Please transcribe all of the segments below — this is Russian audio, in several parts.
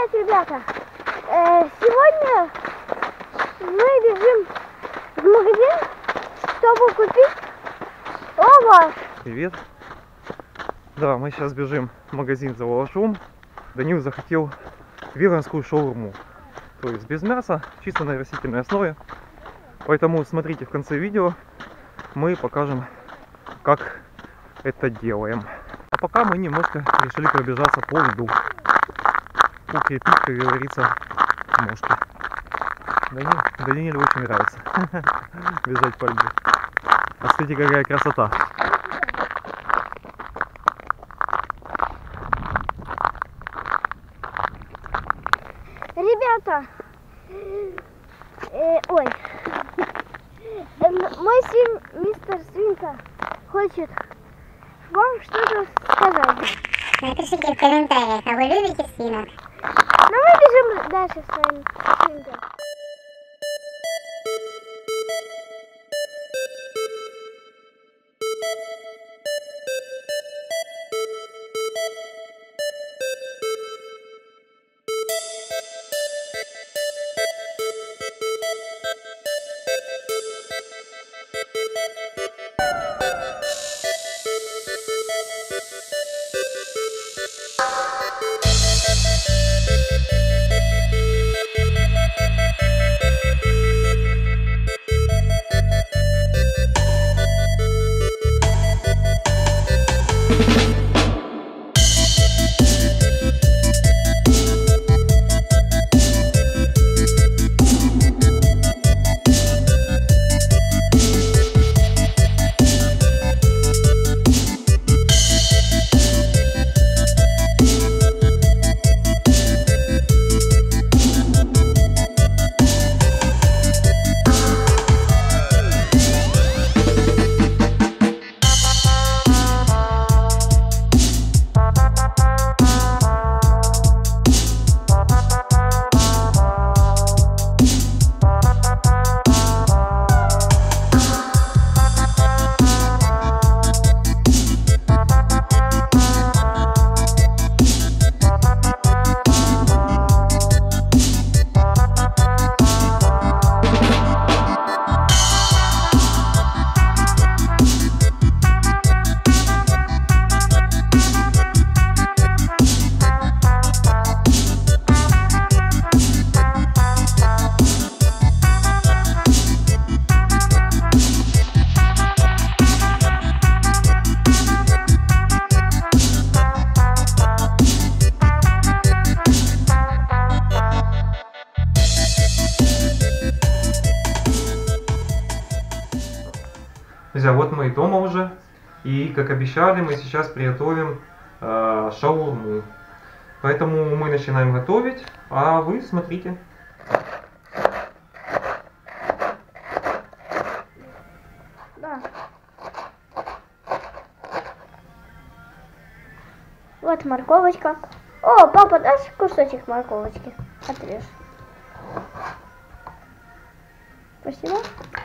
Привет, ребята! Сегодня мы бежим в магазин, чтобы купить овощ. Привет! Да, мы сейчас бежим в магазин за овощом. Данил захотел веганскую шаурму, то есть без мяса, чисто на растительной основе. Поэтому смотрите в конце видео, мы покажем, как это делаем. А пока мы немножко решили пробежаться по льду, укрепить, как говорится, ножки. Данилу очень нравится бежать по льду. А смотрите, какая красота. Ребята, мой сын, мистер Свинка, хочет вам что-то сказать. Напишите в комментариях, а вы любите свинок? Но мы бежим дальше с своим свинкой. Друзья, вот мы и дома уже, и как обещали, мы сейчас приготовим шаурму. Поэтому мы начинаем готовить, а вы смотрите. Да. Вот морковочка. О, папа, дашь кусочек морковочки? Отрежь. Спасибо.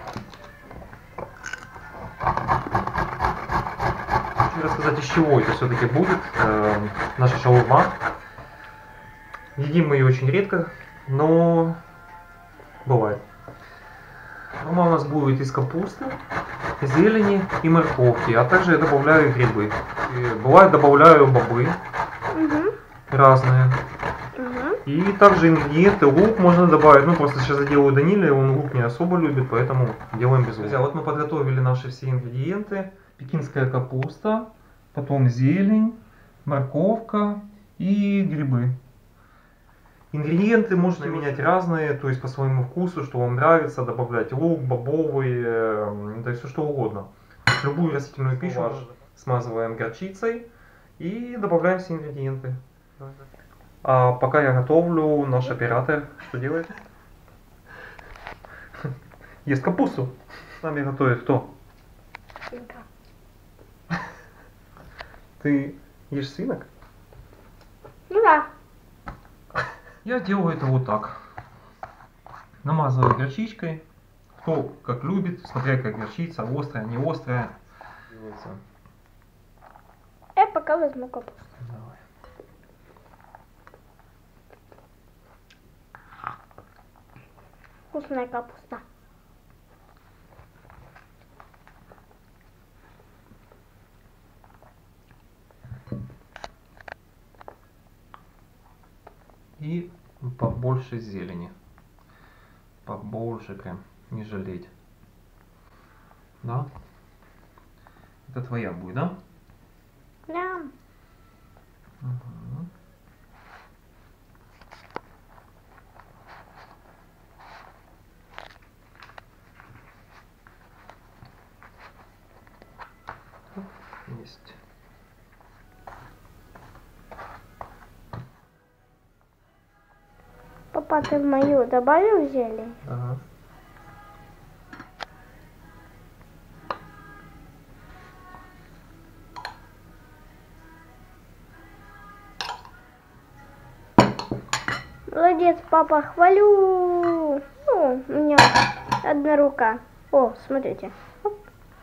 Хочу рассказать, из чего это все-таки будет наша шаурма. Едим мы ее очень редко, но бывает. Шаурма у нас будет из капусты, зелени и морковки, а также я добавляю грибы. И бывает добавляю бобы разные. И также ингредиенты, лук можно добавить, ну просто сейчас я делаю Даниле, он лук не особо любит, поэтому делаем без лука. Друзья, вот мы подготовили наши все ингредиенты. Пекинская капуста, потом зелень, морковка и грибы. Ингредиенты можете менять разные, то есть по своему вкусу, что вам нравится, добавлять лук, бобовый, да все что угодно. Любую растительную пищу смазываем горчицей и добавляем все ингредиенты. А пока я готовлю, наш оператор что делает? Ест капусту. С нами готовит кто? Свинка. Ты ешь свинок? Ну да. Я делаю это вот так. Намазываю горчичкой. Кто как любит, смотря как горчица, острая, не острая. Я пока возьму капусту. Давай. вкусная капуста. И побольше зелени. Побольше прям, не жалеть. Да? Это твоя будет, да? Да. Угу. Есть. Папа, ты в мою добавил зелень? Ага. Молодец, папа, хвалю. Ну, у меня одна рука. О, смотрите. Оп.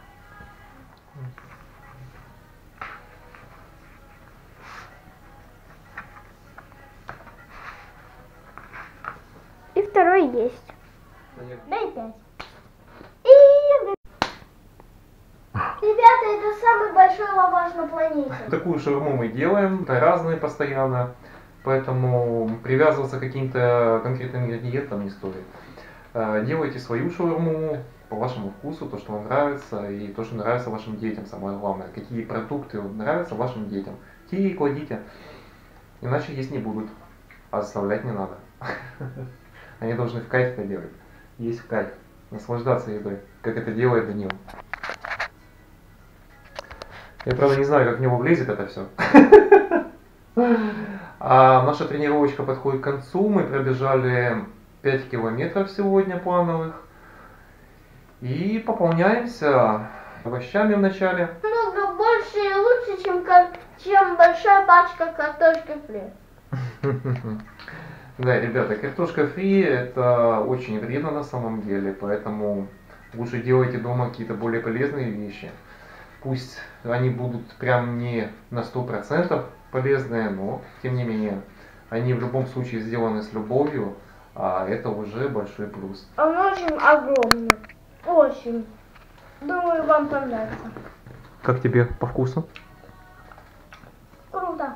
И второй есть. Дай 5. Ребята, это самый большой лаваш на планете. Такую шаурму мы делаем, разные постоянно, поэтому привязываться к каким-то конкретным ингредиентам не стоит. Делайте свою шаурму по вашему вкусу, то, что вам нравится, и то, что нравится вашим детям, самое главное. Какие продукты нравятся вашим детям, те и кладите, иначе есть не будут, а оставлять не надо. Они должны в кайф это делать, есть в кайф, наслаждаться едой, как это делает Данил. Я, правда, не знаю, как в него влезет это все. А наша тренировочка подходит к концу. Мы пробежали 5 километров сегодня плановых. И пополняемся овощами в начале. Много больше и лучше, чем большая пачка картошки фри. Да, ребята, картошка фри это очень вредно на самом деле, поэтому лучше делайте дома какие-то более полезные вещи. Пусть они будут прям не на 100% полезные, но тем не менее они в любом случае сделаны с любовью, а это уже большой плюс. Он очень огромный. Очень. Думаю, вам понравится. Как тебе по вкусу? Круто.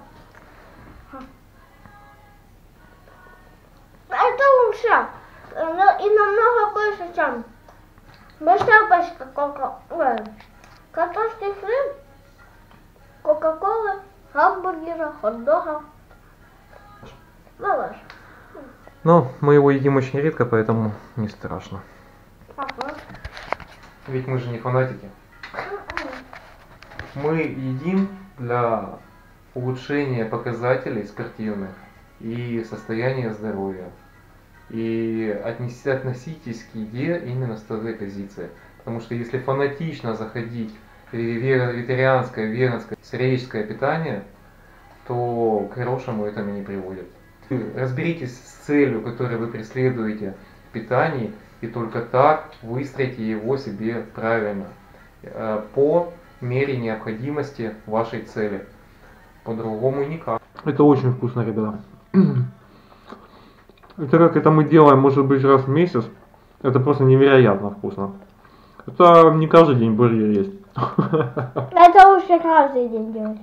Это лучше. И намного больше, чем большая пачка картошки фри, кока-колы, гамбургера, хот-дога, лаваш. Но мы его едим очень редко, поэтому не страшно. Ага. Ведь мы же не фанатики. Мы едим для улучшения показателей спортивных и состояния здоровья. И относитесь к еде именно с этой позиции. Потому что если фанатично заходить в вегетарианское, веганское, сыреческое питание, то к хорошему это не приводит. Разберитесь с целью, которую вы преследуете в питании, и только так выстроите его себе правильно, по мере необходимости вашей цели. По-другому никак. Это очень вкусно, ребята. Это как это мы делаем, может быть, раз в месяц. Это просто невероятно вкусно. Это не каждый день бургер есть. Это лучше каждый день делать.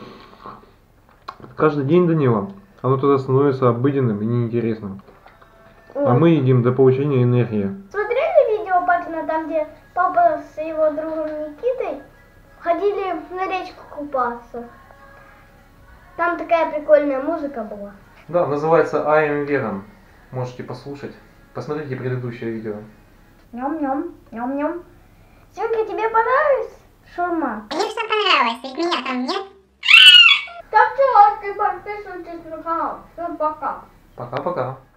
Каждый день, Данила, оно тогда становится обыденным и неинтересным. А мы едим для получения энергии. Смотрели видео папина, там где папа с его другом Никитой ходили на речку купаться? Там такая прикольная музыка была. Да, называется I am vegan. Можете послушать. Посмотрите предыдущее видео. Ням-ням, ням-ням. Сёнька, тебе понравилась шаурма? Конечно, понравилось, ведь меня там нет. Ставьте лайк и подписывайтесь на канал. Всем пока. Пока-пока.